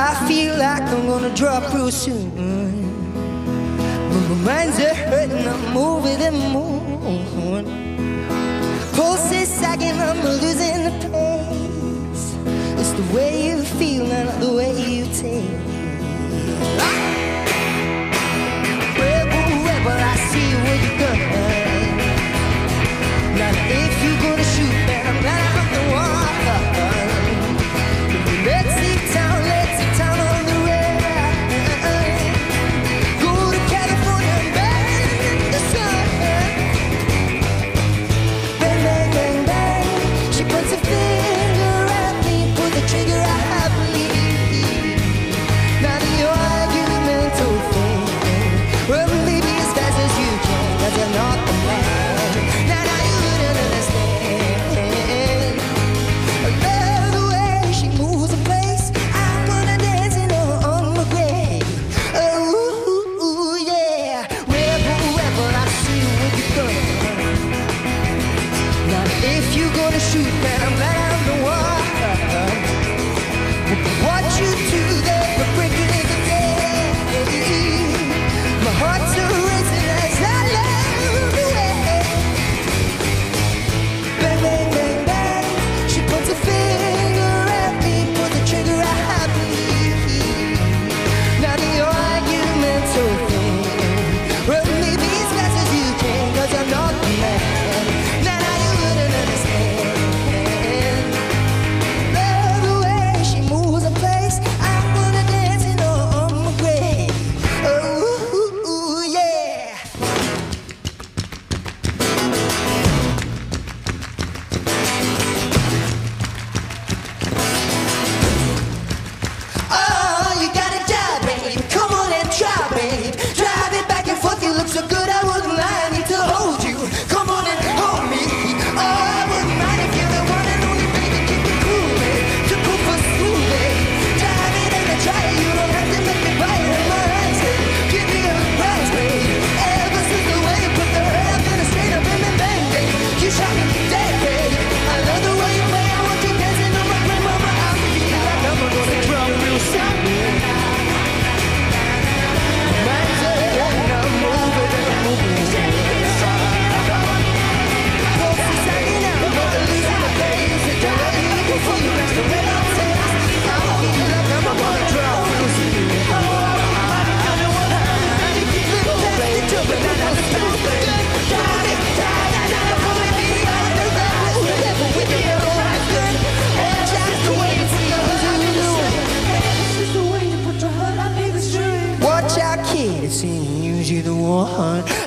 I feel like I'm gonna drop real soon. My mind's a hurting, I'm over the moon. Pulse is sagging, I'm losing the pace. It's the way you feel, not the way you take. Rebel, I see where you're going. Now if you're gonna shoot, then I'm not out the water. Let's leave town on the rail. Go to California and bang the sun. Bang, bang, bang, bang. She puts a finger at me, pull the trigger, I believe. Now the argumental thing. Well, maybe as fast as you can, 'cause you're not the man. Now you wouldn't understand. I love the way she moves in place. I wanna dance in her on my grave. Oh, yeah. Rebel, I see where you're going. Now if you're gonna shoot, man, I'm out of the water. What you do there, the breaking of the day. My heart's a racing as I love the way. Bang, bang, bang, bang. She puts a finger at me, pull the trigger, I believe. Now the argumental thing. Well, maybe as fast as you can, 'cause I'm not the man. Now you wouldn't understand. Love the way she moves in place. I'm gonna dance in her on my grave. Oh, yeah. Oh, you got a job, babe. Come on and try, babe. Drive it back and forth. You look so good, I wouldn't mind. I need to hold you. Come on and hold me. Oh, I wouldn't mind if you're the one and only, baby. Keep it cool, babe. To cool for school, babe. Drive it and I try it. You don't have to make me buy it in my eyes, babe. Give me a prize, babe. Ever since the way you put the hurt in a straight up and bang, babe. You shot me dead, babe. I love the way you play. I want you dancing on my grandmama. I'm feeling like I'm gonna drop real soon. Mind's a hurting, I'm over the moon. Pulse is sagging, I'm gonna lose my pace. It's already before you rest the way I'm saying. I'm feeling like I'm gonna drop real soon. Watch out, kid, it's in use you the one.